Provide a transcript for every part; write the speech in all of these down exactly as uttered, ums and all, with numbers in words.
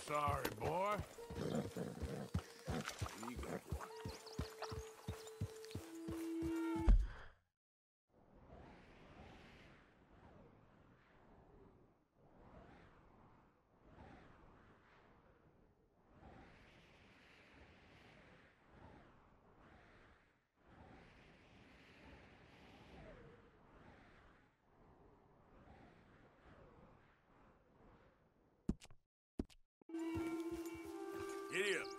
sorry, boy. Here you go, boy. Giddy up.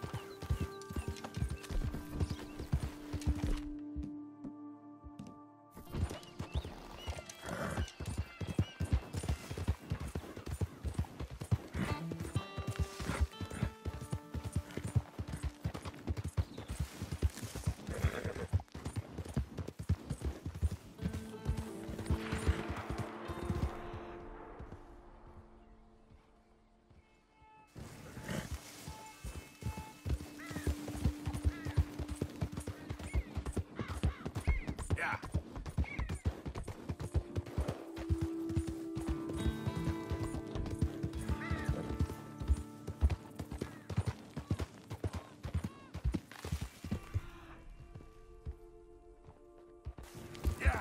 Yeah. Yeah.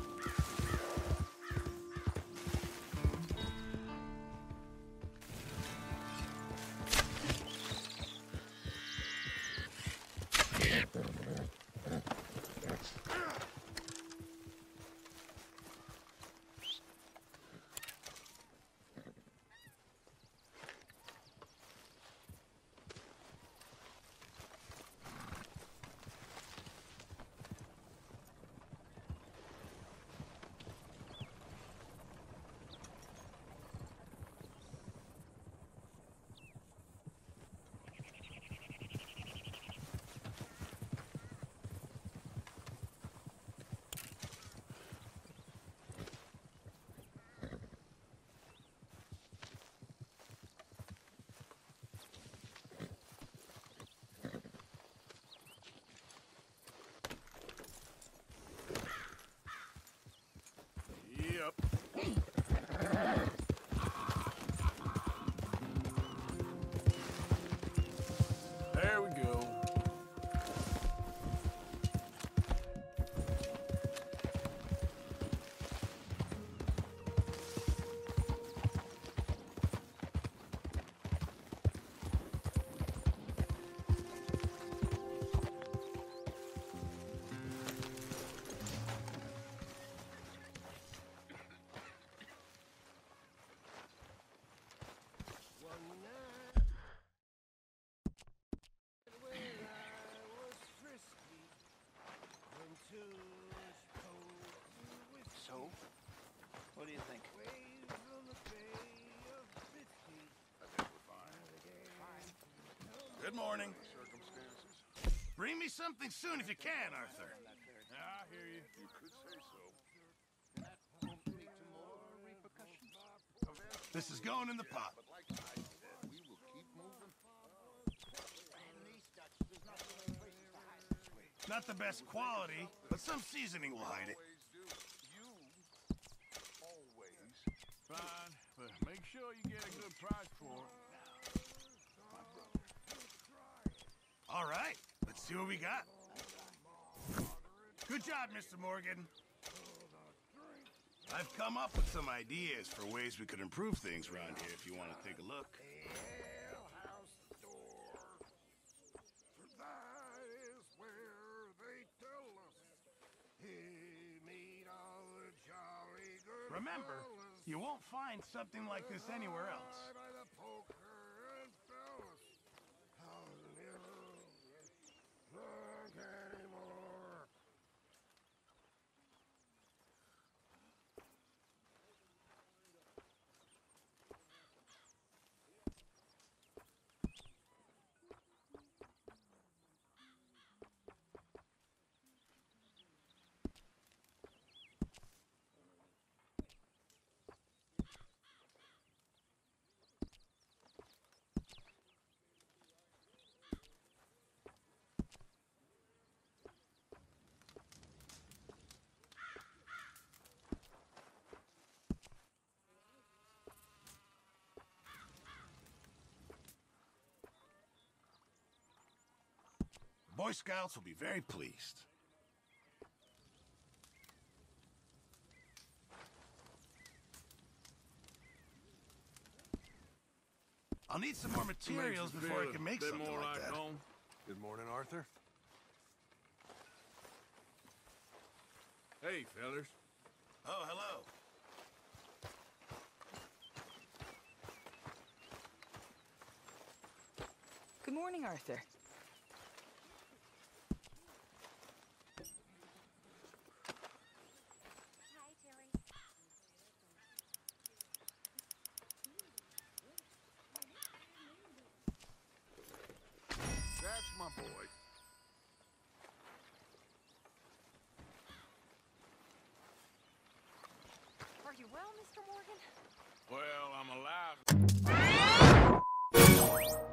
Yep. There we go. So, what do you think? Good morning. Bring me something soon if you can, Arthur. Yeah, I hear you. You could say so. This is going in the pot. But like I said, we will keep moving. Not the best quality, but some seasoning will hide it. Always do. You always. Fine, but make sure you get a good price for it. My brother. All right, let's see what we got. Good job, Mister Morgan. I've come up with some ideas for ways we could improve things around here if you want to take a look. Alehouse door. For that is where they tell us. Hey, meet all the jolly good Remember, fellas. you won't find something like this anywhere else. By the poker and fellas. I'll never drunk anymore. Boy Scouts will be very pleased. I'll need some more materials before I can make something more like like that. home. Good morning, Arthur. Hey, fellas. Oh, hello. Good morning, Arthur. That's my boy. Are you well, Mister Morgan? Well, I'm alive.